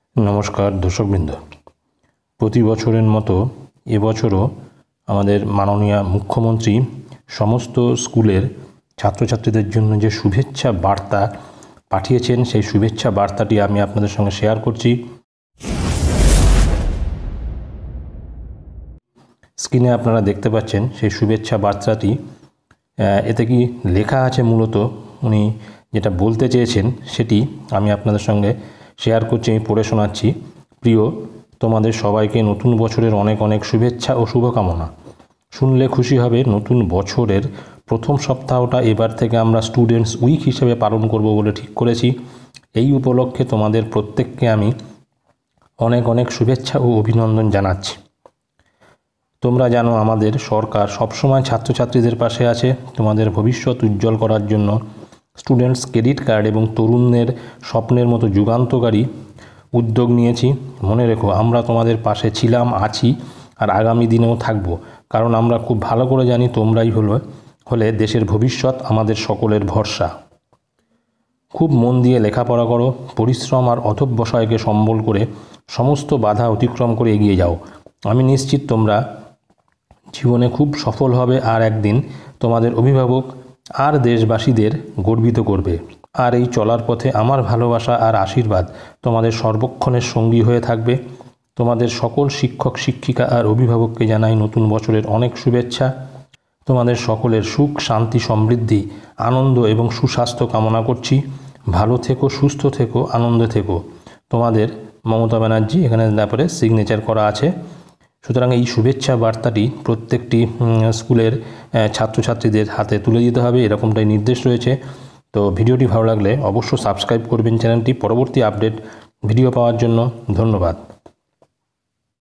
নমস্কার দর্শকবৃন্দ। প্রতি বছরের মতো এবছরও আমাদের মাননীয় মুখ্যমন্ত্রী সমস্ত স্কুলের ছাত্রছাত্রীদের জন্য যে শুভেচ্ছা বার্তা পাঠিয়েছেন, সেই শুভেচ্ছা বার্তাটি আমি আপনাদের সঙ্গে শেয়ার করছি। স্ক্রিনে আপনারা দেখতে পাচ্ছেন সেই শুভেচ্ছা বার্তাটি। এতে কি লেখা আছে, মূলত উনি যেটা বলতে চেয়েছেন সেটি আমি আপনাদের সঙ্গে শেয়ার করছি, আমি পড়ে শোনাচ্ছি। প্রিয়, তোমাদের সবাইকে নতুন বছরের অনেক অনেক শুভেচ্ছা ও শুভকামনা। শুনলে খুশি হবে, নতুন বছরের প্রথম সপ্তাহটা এবার থেকে আমরা স্টুডেন্টস উইক হিসেবে পালন করব বলে ঠিক করেছি। এই উপলক্ষে তোমাদের প্রত্যেককে আমি অনেক অনেক শুভেচ্ছা ও অভিনন্দন জানাচ্ছি। তোমরা জানো, আমাদের সরকার সবসময় ছাত্রছাত্রীদের পাশে আছে। তোমাদের ভবিষ্যৎ উজ্জ্বল করার জন্য স্টুডেন্টস ক্রেডিট কার্ড এবং তরুণদের স্বপ্নের মতো যুগান্তকারী উদ্যোগ নিয়েছি। মনে রেখো, আমরা তোমাদের পাশে ছিলাম, আছি আর আগামী দিনেও থাকব। কারণ আমরা খুব ভালো করে জানি তোমরাই হলে দেশের ভবিষ্যৎ, আমাদের সকলের ভরসা। খুব মন দিয়ে লেখাপড়া করো, পরিশ্রম আর অধ্যবসায়কে সম্বল করে সমস্ত বাধা অতিক্রম করে এগিয়ে যাও। আমি নিশ্চিত তোমরা জীবনে খুব সফল হবে আর একদিন তোমাদের অভিভাবক আর দেশবাসীদের গর্বিত করবে। আর এই চলার পথে আমার ভালোবাসা আর আশীর্বাদ তোমাদের সর্বক্ষণের সঙ্গী হয়ে থাকবে। তোমাদের সকল শিক্ষক শিক্ষিকা আর অভিভাবককে জানাই নতুন বছরের অনেক শুভেচ্ছা। তোমাদের সকলের সুখ, শান্তি, সমৃদ্ধি, আনন্দ এবং সুস্বাস্থ্য কামনা করছি। ভালো থেকো, সুস্থ থেকো, আনন্দে থেকো। তোমাদের মমতা ব্যানার্জি এখানে ব্যাপারে সিগনেচার করা আছে। সুতরাং এই শুভেচ্ছা বার্তাটি প্রত্যেকটি স্কুলের ছাত্রছাত্রীদের হাতে তুলে দিতে হবে, এরকমটাই নির্দেশ রয়েছে। তো ভিডিওটি ভালো লাগলে অবশ্যই সাবস্ক্রাইব করবেন চ্যানেলটি। পরবর্তী আপডেট ভিডিও পাওয়ার জন্য ধন্যবাদ।